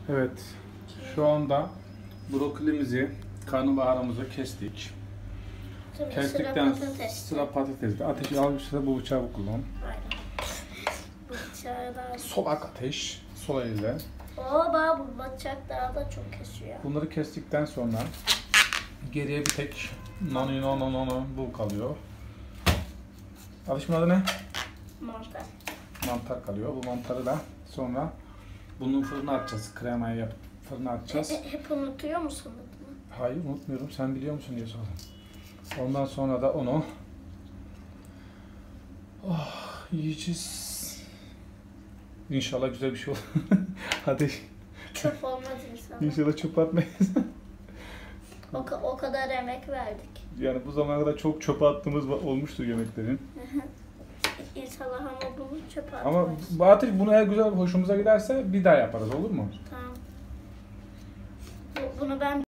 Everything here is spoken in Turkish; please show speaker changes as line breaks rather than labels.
Evet. Şu anda brokolimizi, karnabaharımızı kestik.
Şimdi
Kestikten sıra patatesde. Ateşi al, işte bu bıçağı kullan.
Aynen. Bu bıçağı daha...
Solak ateş. Sol elle.
Oba, bu bıçak daha da çok kesiyor.
Bunları kestikten sonra geriye bir tek no bu kalıyor. Alışma adı ne?
Mantar.
Mantar kalıyor. Bu mantarı da sonra bunun fırına atacağız. Kremayı yapıp fırına atacağız.
Hep unutuyor musun bunu?
Hayır, unutmuyorum. Sen biliyor musun diye sordum. Ondan sonra da onu yiyeceğiz. İnşallah güzel bir şey olur. Hadi.
Çöp olmaz inşallah.
İnşallah çöp atmayız.
O kadar emek verdik.
Yani bu zamana kadar çok çöpe attığımız olmuştur yemeklerin.
İnşallah ama bunu çöpe
Ama
atmayız.
Bahattin bunu eğer güzel hoşumuza giderse bir daha yaparız, olur mu?
Tamam. Bunu ben